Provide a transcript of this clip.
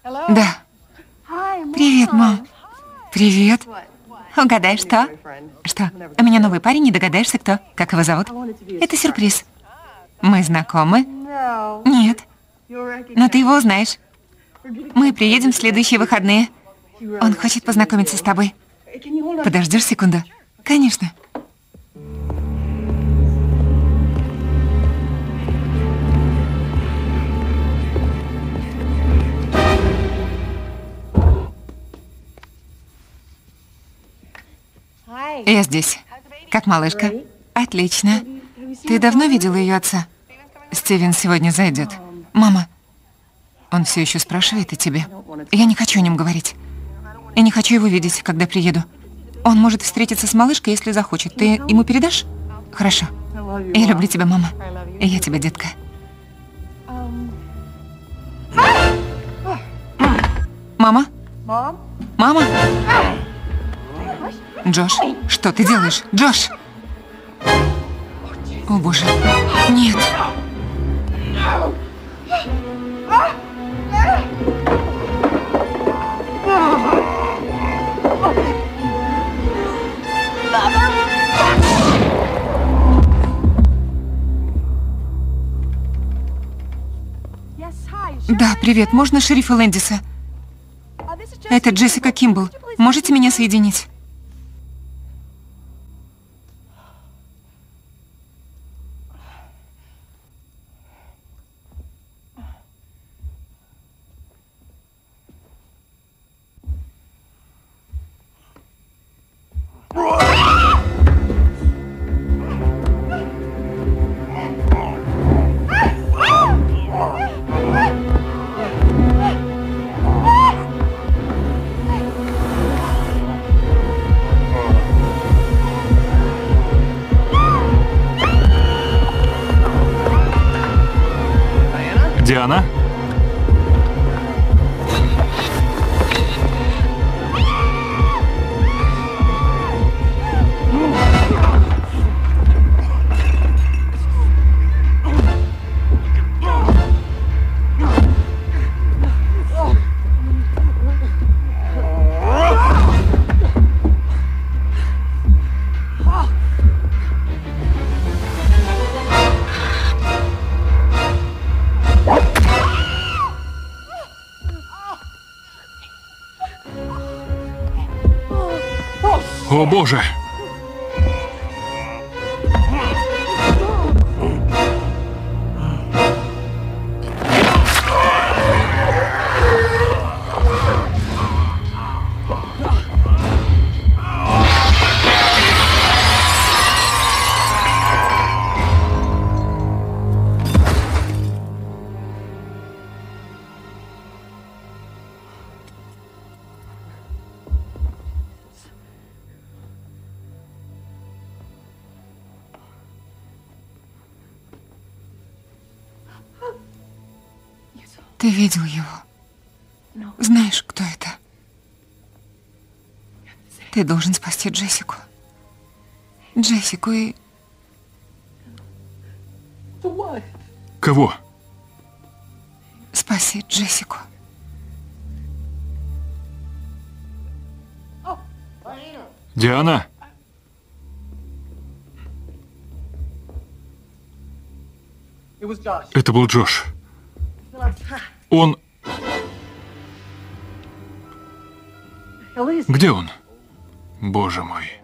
Да. Привет, мам. Привет. Угадай, что? Что? У меня новый парень, не догадаешься, кто? Как его зовут? Это сюрприз. Мы знакомы? Нет. Но ты его узнаешь. Мы приедем в следующие выходные. Он хочет познакомиться с тобой. Подождешь секунду? Конечно. Я здесь. Как малышка? Отлично. Ты давно видела ее отца? Стивен сегодня зайдет. Мама, он все еще спрашивает о тебе. Я не хочу о нем говорить. Я не хочу его видеть, когда приеду. Он может встретиться с малышкой, если захочет. Ты ему передашь? Хорошо. Я люблю тебя, мама. И я тебя, детка. Мама? Мама? Джош, что ты делаешь? Джош! О, боже. Нет. Да, привет. Можно шерифа Лэндиса? Это Джессика Кимбл. Можете меня соединить? Диана? О, боже! Ты видел его? Знаешь, кто это? Ты должен спасти Джессику. Джессику и... Кого? Спаси Джессику. Диана? Это был Джош. Он... Где он? Боже мой.